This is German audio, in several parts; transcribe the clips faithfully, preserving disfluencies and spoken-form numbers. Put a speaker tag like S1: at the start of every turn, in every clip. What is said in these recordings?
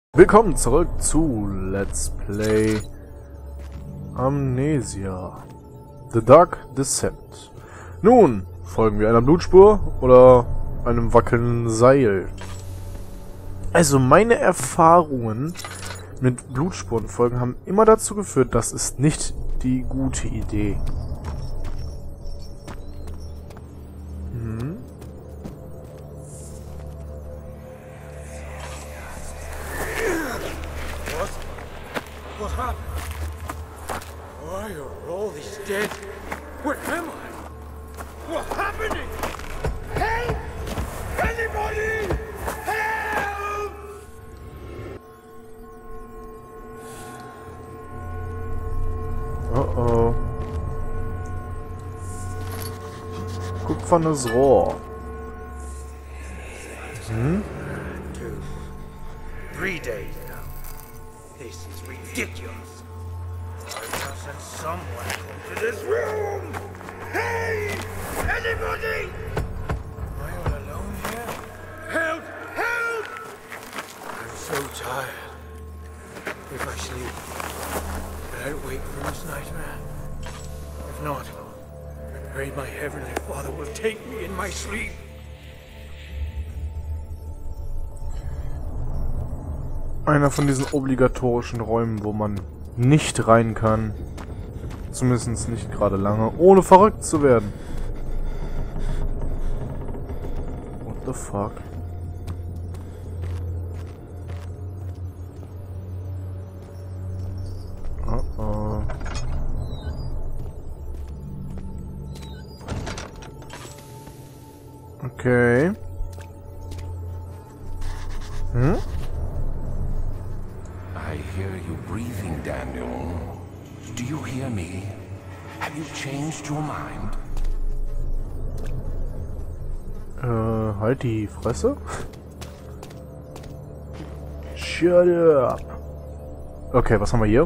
S1: Willkommen zurück zu Let's Play Amnesia The Dark Descent. Nun, folgen wir einer Blutspur oder einem wackelnden Seil? Also meine Erfahrungen mit Blutspurenfolgen haben immer dazu geführt, das ist nicht die gute Idee. Hm.
S2: What happened? Why are all these dead? Where am I? What's happening? Help! Anybody! Help!
S1: Oh oh. Kupfernes Rohr. Hm?
S2: Two, three days now. This is ridiculous. Why doesn't someone come to this room? Hey! Anybody! Am I all alone here? Help! Help! I'm so tired. If I sleep, will I wake from this nightmare? If not, I pray my Heavenly Father will take me in my sleep.
S1: Einer von diesen obligatorischen Räumen, wo man nicht rein kann. Zumindest nicht gerade lange, ohne verrückt zu werden. What the fuck? Oh oh. Okay. Hm?
S3: I hear you breathing, Daniel. Do you hear me? Have you changed your mind?
S1: Äh, halt die Fresse. Shut up. Okay, was haben wir hier?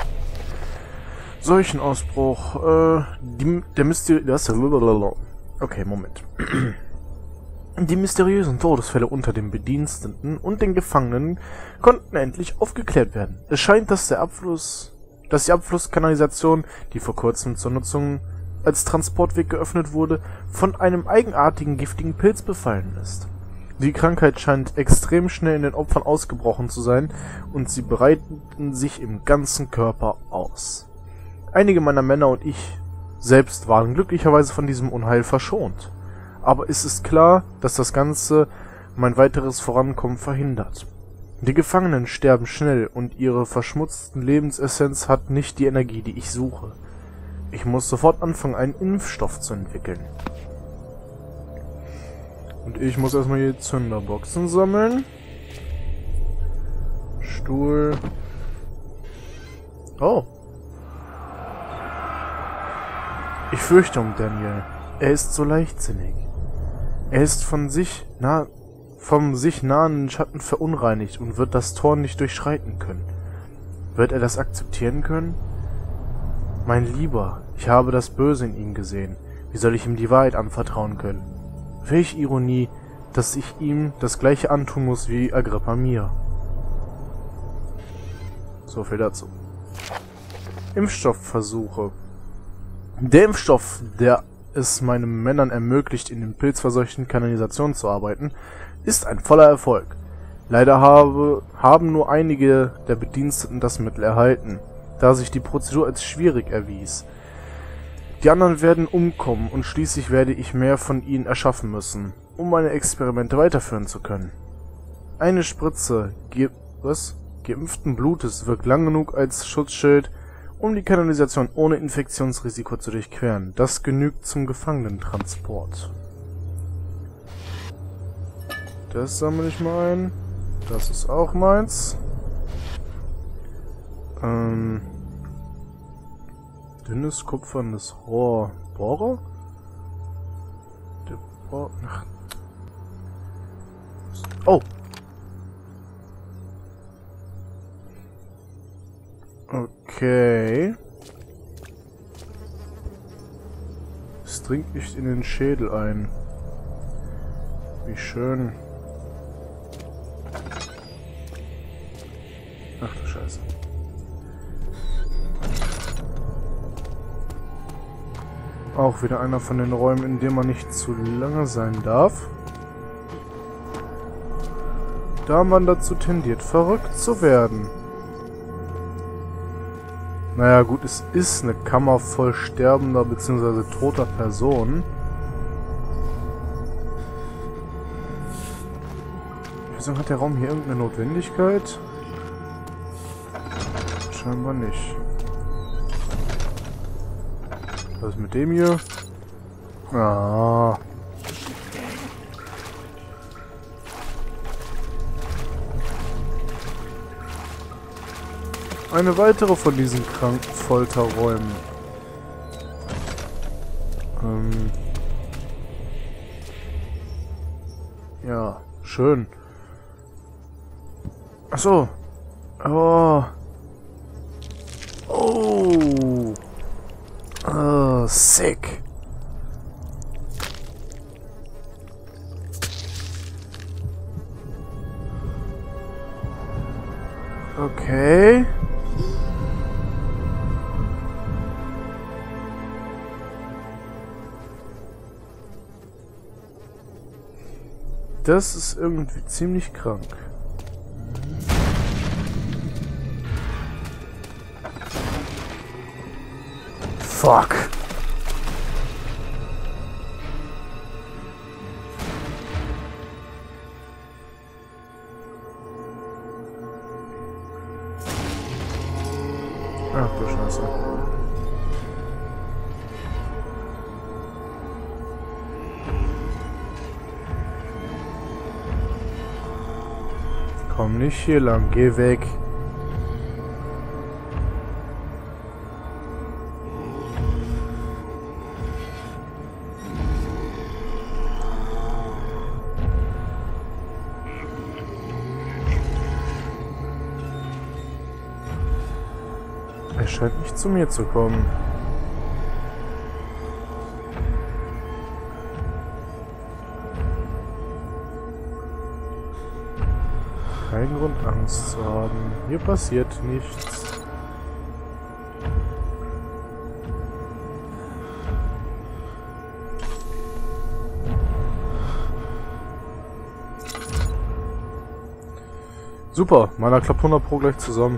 S1: Seuchenausbruch. Äh, die, der Mysteri... Das... Okay, Moment. Die mysteriösen Todesfälle unter den Bediensteten und den Gefangenen konnten endlich aufgeklärt werden. Es scheint, dass der Abfluss, dass die Abflusskanalisation, die vor kurzem zur Nutzung als Transportweg geöffnet wurde, von einem eigenartigen giftigen Pilz befallen ist. Die Krankheit scheint extrem schnell in den Opfern ausgebrochen zu sein und sie breiten sich im ganzen Körper aus. Einige meiner Männer und ich selbst waren glücklicherweise von diesem Unheil verschont. Aber es ist klar, dass das Ganze mein weiteres Vorankommen verhindert. Die Gefangenen sterben schnell und ihre verschmutzte Lebensessenz hat nicht die Energie, die ich suche. Ich muss sofort anfangen, einen Impfstoff zu entwickeln. Und ich muss erstmal hier Zünderboxen sammeln. Stuhl. Oh. Ich fürchte um Daniel. Er ist so leichtsinnig. Er ist von sich nah, vom sich nahenden Schatten verunreinigt und wird das Tor nicht durchschreiten können. Wird er das akzeptieren können? Mein Lieber, ich habe das Böse in ihm gesehen. Wie soll ich ihm die Wahrheit anvertrauen können? Welche Ironie, dass ich ihm das gleiche antun muss wie Agrippa mir. So viel dazu. Impfstoffversuche. Der Impfstoff, der es meinen Männern ermöglicht, in den pilzverseuchten Kanalisationen zu arbeiten, ist ein voller Erfolg. Leider habe, haben nur einige der Bediensteten das Mittel erhalten, da sich die Prozedur als schwierig erwies. Die anderen werden umkommen und schließlich werde ich mehr von ihnen erschaffen müssen, um meine Experimente weiterführen zu können. Eine Spritze ge was? geimpften Blutes wirkt lang genug als Schutzschild, um die Kanalisation ohne Infektionsrisiko zu durchqueren. Das genügt zum Gefangenentransport. Das sammle ich mal ein. Das ist auch meins. Ähm, dünnes kupfernes Rohr. Bohrer? Der Bohrer. Ach. Oh! Okay. Es dringt nicht in den Schädel ein. Wie schön. Ach du Scheiße. Auch wieder einer von den Räumen, in dem man nicht zu lange sein darf. Da man dazu tendiert, verrückt zu werden. Naja gut, es ist eine Kammer voll sterbender bzw. toter Personen. Wieso hat der Raum hier irgendeine Notwendigkeit? Scheinbar nicht. Was ist mit dem hier? Ah. Eine weitere von diesen kranken Folterräumen. Ähm. Ja, schön. Ach so. Oh. Oh. Oh, sick. Okay. Das ist irgendwie ziemlich krank. Fuck. Ach du Scheiße. Komm nicht hier lang, geh weg. Er scheint nicht zu mir zu kommen. Kein Grund, Angst zu haben. Hier passiert nichts. Super, meiner klappt hundert Pro gleich zusammen.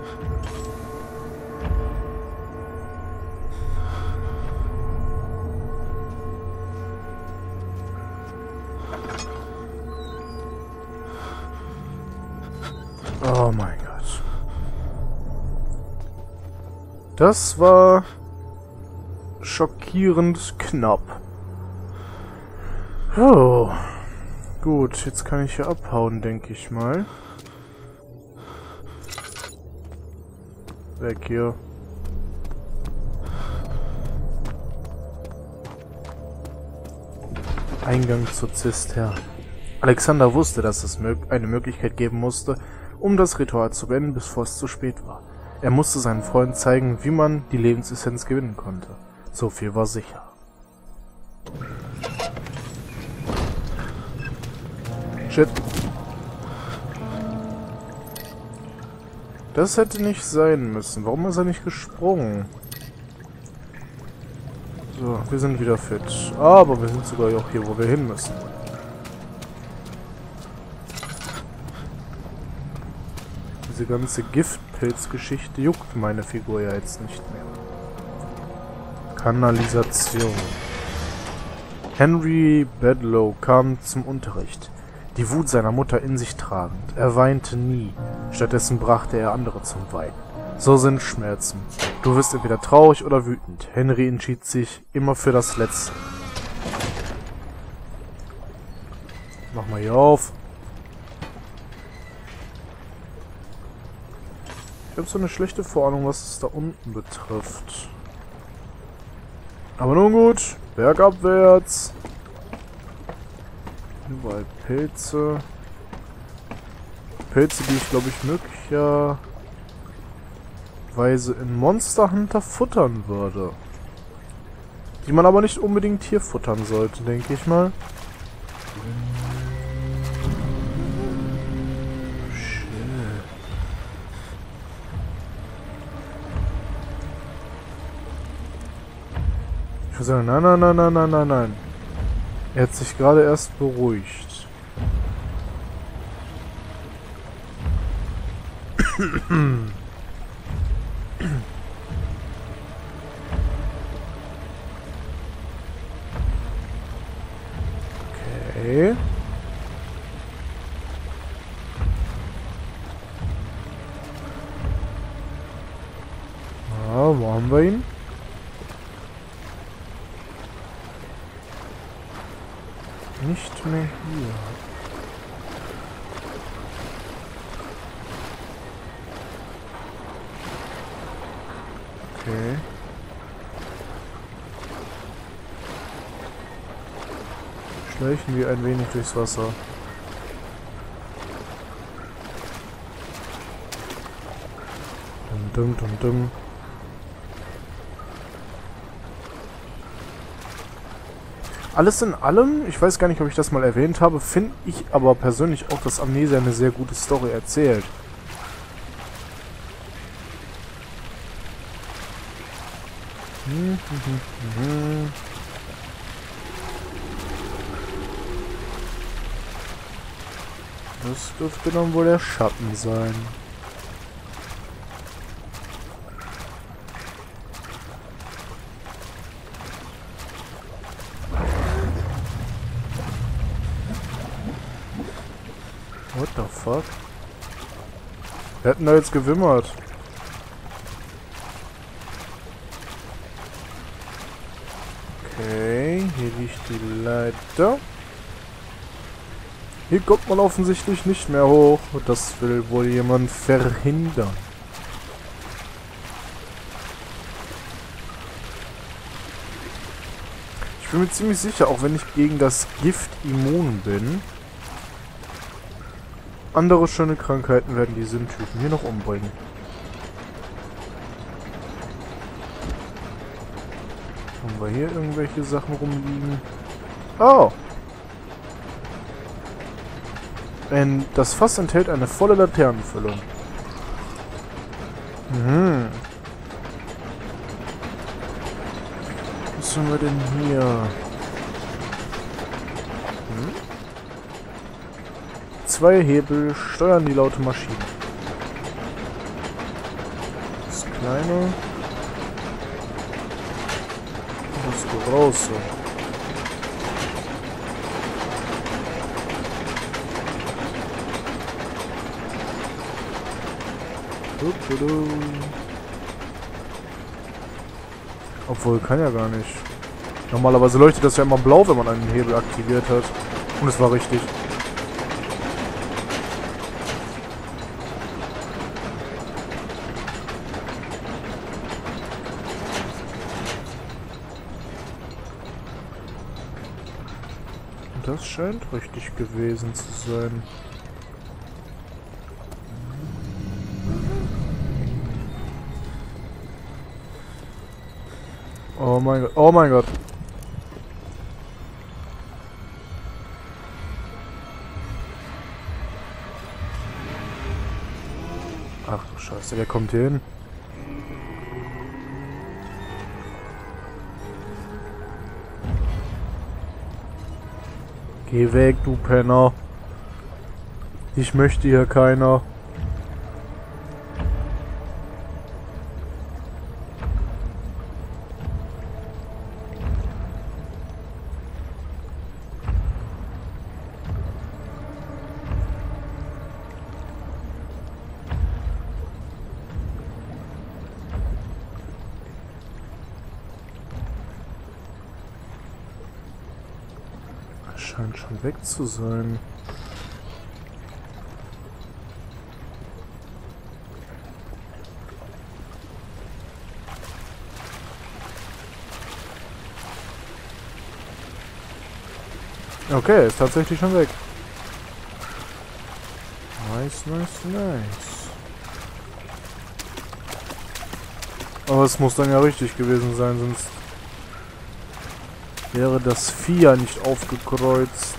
S1: Oh mein Gott. Das war schockierend knapp. Oh. Gut, jetzt kann ich hier abhauen, denke ich mal. Weg hier. Eingang zur Zisterne. Alexander wusste, dass es eine Möglichkeit geben musste, um das Ritual zu beenden, bevor es zu spät war. Er musste seinen Freunden zeigen, wie man die Lebensessenz gewinnen konnte. So viel war sicher. Shit. Das hätte nicht sein müssen. Warum ist er nicht gesprungen? So, wir sind wieder fit. Aber wir sind sogar auch hier, wo wir hin müssen. Diese ganze Giftpilzgeschichte juckt meine Figur ja jetzt nicht mehr. Kanalisation. Henry Bedlow kam zum Unterricht, die Wut seiner Mutter in sich tragend. Er weinte nie, stattdessen brachte er andere zum Weinen. So sind Schmerzen. Du wirst entweder traurig oder wütend. Henry entschied sich immer für das Letzte. Mach mal hier auf. Ich habe so eine schlechte Vorahnung, was es da unten betrifft. Aber nun gut, bergabwärts. Überall Pilze. Pilze, die ich glaube ich möglicherweise in Monster Hunter futtern würde. Die man aber nicht unbedingt hier futtern sollte, denke ich mal. Ich würde sagen, nein, nein, nein, nein, nein, nein, nein. Er hat sich gerade erst beruhigt. Okay. Ah, wo haben wir ihn? Nicht mehr hier. Okay. Schleichen wir ein wenig durchs Wasser. Dum dum dum dum. Alles in allem, ich weiß gar nicht, ob ich das mal erwähnt habe, finde ich aber persönlich auch, dass Amnesia eine sehr gute Story erzählt. Hm, hm, hm, hm. Das dürfte dann wohl der Schatten sein. What the fuck? Wir hätten da jetzt gewimmert. Okay, hier liegt die Leiter. Hier kommt man offensichtlich nicht mehr hoch. Das will wohl jemand verhindern. Ich bin mir ziemlich sicher, auch wenn ich gegen das Gift immun bin, andere schöne Krankheiten werden diesen Typen hier noch umbringen. Haben wir hier irgendwelche Sachen rumliegen? Oh! Ein, das Fass enthält eine volle Laternenfüllung. Mhm. Was haben wir denn hier? Hm? Zwei Hebel steuern die laute Maschine. Das kleine. Das große. Obwohl, kann ja gar nicht. Normalerweise leuchtet das ja immer blau, wenn man einen Hebel aktiviert hat. Und es war richtig. Und das scheint richtig gewesen zu sein. Oh mein Gott, oh mein Gott. Ach du Scheiße, wer kommt hier hin? Geh weg, du Penner. Ich möchte hier keiner. Scheint schon weg zu sein. Okay, ist tatsächlich schon weg. Nice, nice, nice. Aber es muss dann ja richtig gewesen sein, sonst wäre das Vieh ja nicht aufgekreuzt.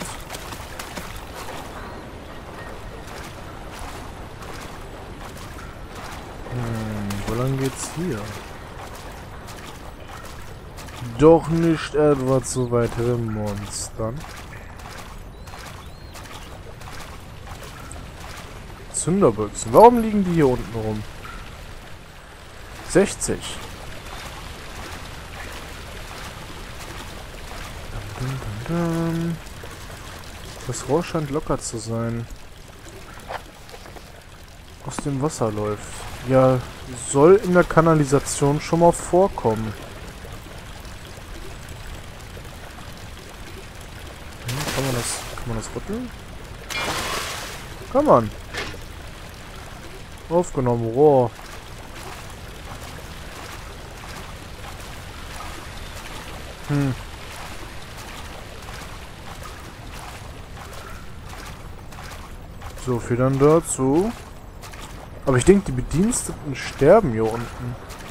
S1: Hm, wo lang geht's hier? doch nicht etwa zu weiteren Monstern. Zünderbüchsen. Warum liegen die hier unten rum? sechzig. Dum, dum, dum. Das Rohr scheint locker zu sein. Aus dem Wasser läuft. Ja, soll in der Kanalisation schon mal vorkommen. Hm, kann man das, kann man das rütteln? Kann man. Aufgenommen, Rohr. Hm. So viel dann dazu. Aber ich denke, die Bediensteten sterben hier unten.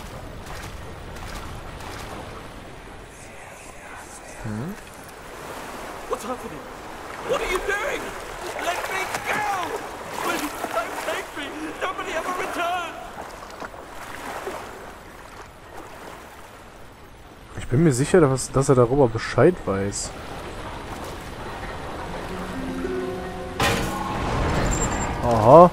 S1: Hm.
S4: What's happening? What are you doing? Let me go! Please don't take me! Nobody ever return!
S1: Ich bin mir sicher, dass, dass er darüber Bescheid weiß. Aha.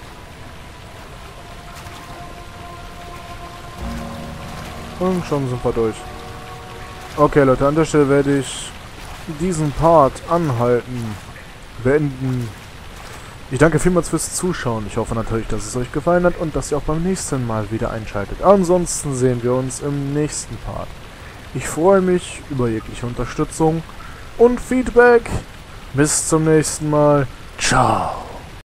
S1: Und schon sind wir durch. Okay, Leute, an der Stelle werde ich diesen Part anhalten, beenden. Ich danke vielmals fürs Zuschauen. Ich hoffe natürlich, dass es euch gefallen hat und dass ihr auch beim nächsten Mal wieder einschaltet. Ansonsten sehen wir uns im nächsten Part. Ich freue mich über jegliche Unterstützung und Feedback. Bis zum nächsten Mal. Ciao.